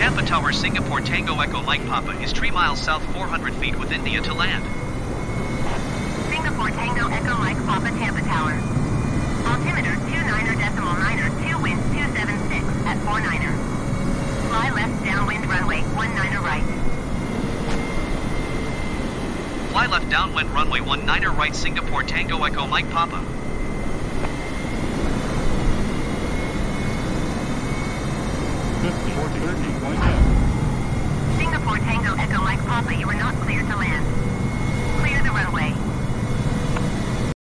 Tampa Tower Singapore Tango Echo Mike Papa is 3 miles south 400 feet with India to land. Singapore Tango Echo Mike Papa Tampa Tower. Altimeter 29er.9er, 2 winds 276 at 49er. Fly left downwind runway 19er right. Fly left downwind runway 19er right Singapore Tango Echo Mike Papa. Singapore Tango Echo Mike Papa, you are not cleared to land. Clear the runway.